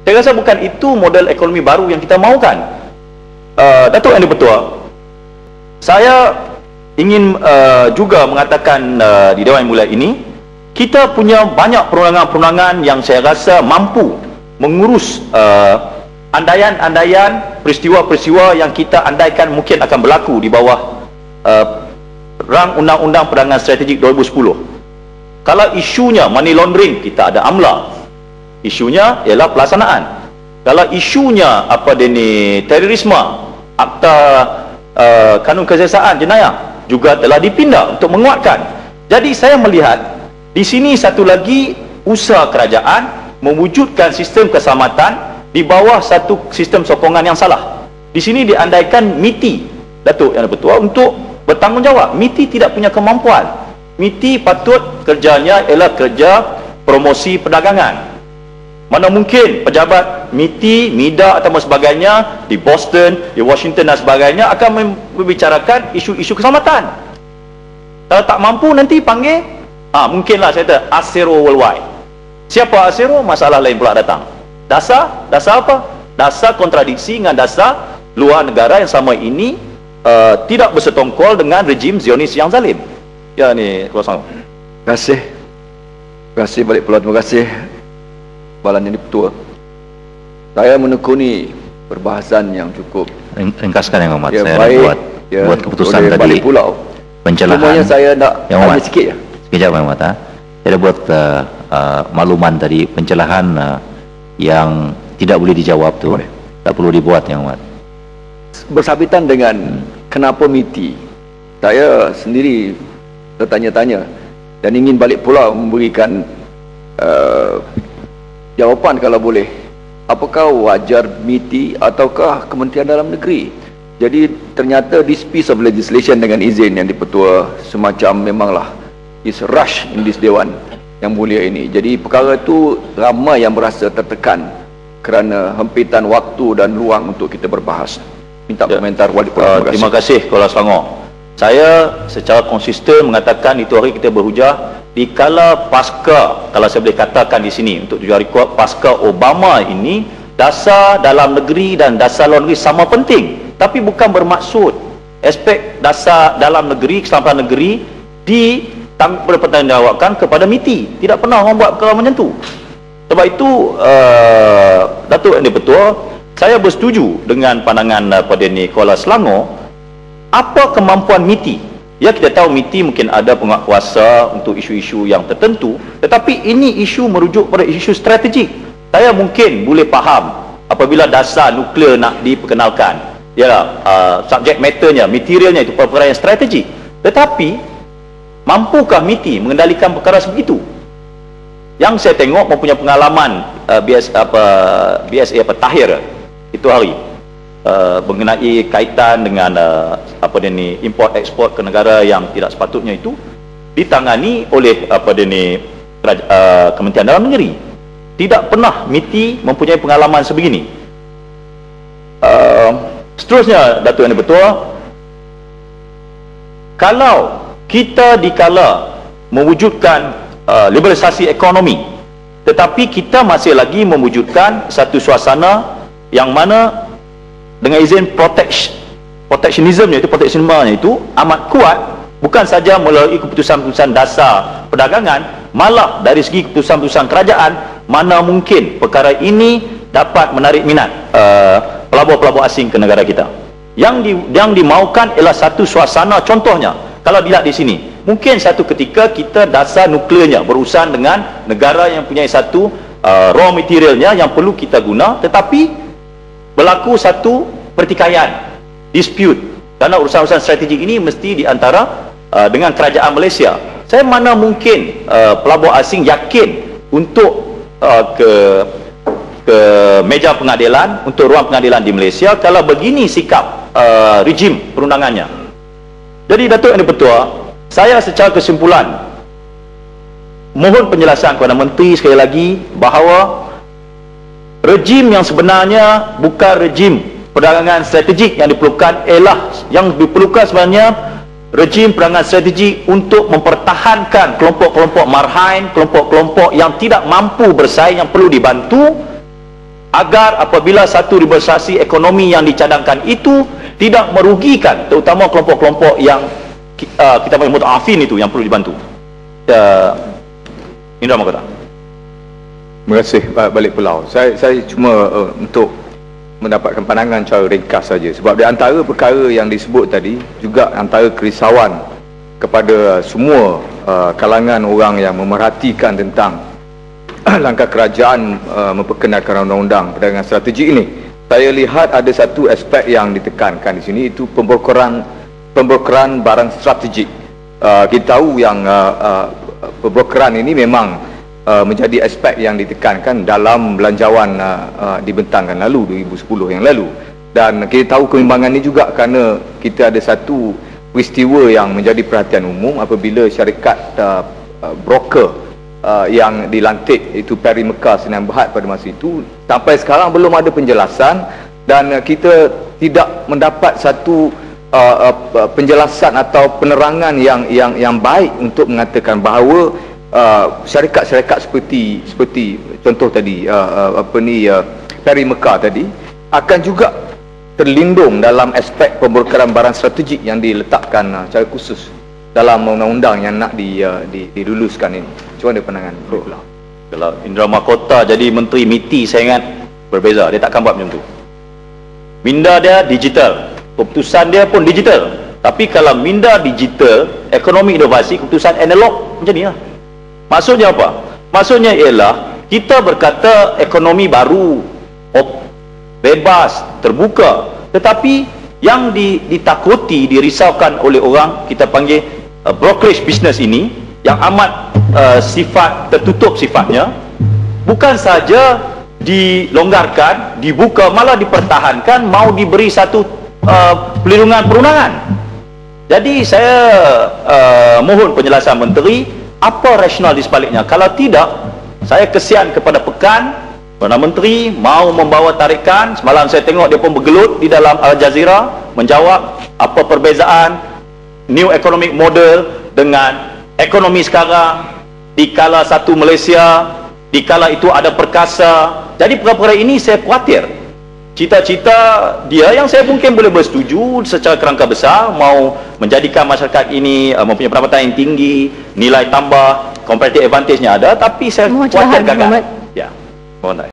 Saya rasa bukan itu model ekonomi baru yang kita mahukan. Datuk Yang di-Pertua, saya ingin juga mengatakan di Dewan Yang Mulia ini, kita punya banyak perundangan-perundangan yang saya rasa mampu mengurus andaian-andaian peristiwa-peristiwa yang kita andaikan mungkin akan berlaku di bawah rang Undang-Undang Perdagangan Strategik 2010. Kalau isunya money laundering, kita ada AMLA. Isunya ialah pelaksanaan. Kalau isunya terorisme, akta kanun keseksaan jenayah juga telah dipindah untuk menguatkan. Jadi saya melihat di sini satu lagi usaha kerajaan mewujudkan sistem keselamatan di bawah satu sistem sokongan yang salah. Di sini diandaikan MITI, Datuk Yang di-Pertua, untuk bertanggungjawab. MITI tidak punya kemampuan. MITI patut kerjanya ialah kerja promosi perdagangan. Mana mungkin pejabat MITI, MIDA atau sebagainya di Boston, di Washington dan sebagainya akan membicarakan isu-isu keselamatan. Kalau tak mampu nanti panggil, mungkinlah saya kata ASERO Worldwide. Siapa ASERO? Masalah lain pula datang. Dasar apa? Dasar kontradiksi dengan dasar luar negara yang sama ini tidak bersetongkol dengan rejim Zionis yang zalim. Ya, ni kuasa. Terima kasih. Terima kasih balik pula. Terima kasih Balan Yang di-Pertua. Saya menekuni perbahasan yang cukup ringkaskan Yang Hormat. Saya baik, buat keputusan tadi pulau. pencerahan. Semuanya saya nak tanya sikit ya. Sekejap Yang Hormat. Saya dah buat makluman tadi, pencerahan yang tidak boleh dijawab tu tak perlu dibuat Yang Hormat. Bersabitan dengan kenapa MITI, saya sendiri tertanya-tanya dan ingin balik pula memberikan jawapan kalau boleh. Apakah wajar MITI ataukah Kementerian Dalam Negeri? Jadi ternyata this piece of legislation, dengan izin Yang di-Pertua, semacam memanglah is rush in this Dewan Yang Mulia ini. Jadi perkara itu ramai yang berasa tertekan kerana hempitan waktu dan ruang untuk kita berbahas. Minta komentar Wali Perdana. Terima kasih Kuala Selangor. Saya secara konsisten mengatakan itu hari kita berhujah dikala pasca, kalau saya boleh katakan di sini untuk tujuan rekod, pasca Obama ini, dasar dalam negeri dan dasar luar negeri sama penting, tapi bukan bermaksud aspek dasar dalam negeri, keselamatan negeri berpertanggungjawabkan kepada MITI. Tidak pernah membuat perkara macam tu. Sebab itu Datuk Yang di-Pertua, saya bersetuju dengan pandangan pada ni Kuala Selangor. Apa kemampuan MITI? Ya, kita tahu MITI mungkin ada penguatkuasa untuk isu-isu yang tertentu, tetapi ini isu merujuk pada isu strategik. Saya mungkin boleh faham apabila dasar nuklear nak diperkenalkan, ya, subject matternya, materialnya itu perkara yang strategik. Tetapi mampukah MITI mengendalikan perkara sebegitu? Yang saya tengok mempunyai pengalaman BSA Tahir itu hari mengenai kaitan dengan import ekspor ke negara yang tidak sepatutnya itu ditangani oleh Kementerian Dalam Negeri. Tidak pernah MITI mempunyai pengalaman sebegini. Seterusnya Datuk Yang di-Pertua, kalau kita dikala mewujudkan liberalisasi ekonomi, tetapi kita masih lagi mewujudkan satu suasana yang mana dengan izin protectionismnya itu amat kuat, bukan saja melalui keputusan-keputusan dasar perdagangan, malah dari segi keputusan-keputusan kerajaan, mana mungkin perkara ini dapat menarik minat pelabur-pelabur asing ke negara kita. Yang dimaukan ialah satu suasana. Contohnya, kalau dilihat di sini, mungkin satu ketika kita dasar nuklearnya berurusan dengan negara yang punya satu raw materialnya yang perlu kita guna, tetapi berlaku satu pertikaian, dispute, kerana urusan-urusan strategik ini mesti di antara dengan kerajaan Malaysia. Saya mana mungkin pelabur asing yakin untuk ke meja pengadilan, untuk ruang pengadilan di Malaysia kalau begini sikap rejim perundangannya. Jadi Datuk Yang di-Pertua, saya secara kesimpulan mohon penjelasan kepada Menteri sekali lagi bahawa rejim yang sebenarnya bukan rejim perdagangan strategik yang diperlukan, ialah yang diperlukan sebenarnya rejim perdagangan strategik untuk mempertahankan kelompok-kelompok marhain, kelompok-kelompok yang tidak mampu bersaing, yang perlu dibantu, agar apabila satu liberalisasi ekonomi yang dicadangkan itu tidak merugikan terutama kelompok-kelompok yang kita panggil muta'afin itu yang perlu dibantu. Indra Mahkota. Terima kasih Balik Pulau. Saya cuma untuk mendapatkan pandangan cara ringkas saja, sebab di antara perkara yang disebut tadi juga antara kerisauan kepada semua kalangan orang yang memerhatikan tentang langkah kerajaan memperkenalkan undang-undang perdagangan strategik ini. Saya lihat ada satu aspek yang ditekankan di sini, itu pembrokeran barang strategik. Kita tahu yang pembrokeran ini memang menjadi aspek yang ditekankan dalam belanjawan dibentangkan lalu 2010 yang lalu, dan kita tahu kebimbangan ini juga kerana kita ada satu peristiwa yang menjadi perhatian umum apabila syarikat broker yang dilantik itu Perry Mekar Sdn Bhd pada masa itu, sampai sekarang belum ada penjelasan, dan kita tidak mendapat satu penjelasan atau penerangan yang baik untuk mengatakan bahawa syarikat-syarikat seperti contoh tadi Perry Mekar tadi akan juga terlindung dalam aspek pembrokeran barang strategik yang diletakkan secara khusus dalam undang-undang yang nak diluluskan ini. Macam mana pandangan? Kalau Indra Mahkota jadi Menteri MITI, saya ingat berbeza, dia takkan buat macam tu. Minda dia digital, keputusan dia pun digital. Tapi kalau minda digital, ekonomi inovasi, keputusan analog, macam ni lah. Maksudnya apa? Maksudnya ialah kita berkata ekonomi baru, bebas, terbuka, tetapi yang ditakuti, dirisaukan oleh orang, kita panggil brokerage business ini, yang amat sifat tertutup sifatnya, bukan saja dilonggarkan, dibuka, malah dipertahankan, mau diberi satu pelindungan perundangan. Jadi saya mohon penjelasan Menteri, apa rasional di sebaliknya? Kalau tidak, saya kesian kepada Pekan, Perdana Menteri mau membawa tarikan. Semalam saya tengok dia pun bergelut di dalam Al Jazeera menjawab apa perbezaan new economic model dengan ekonomi sekarang, dikala satu Malaysia, dikala itu ada perkasa. Jadi perkara-perkara ini saya khawatir cita-cita dia yang saya mungkin boleh bersetuju secara kerangka besar, mau menjadikan masyarakat ini mempunyai pendapatan yang tinggi, nilai tambah, competitive advantage-nya ada, tapi saya khawatir gagal. Ya, mohon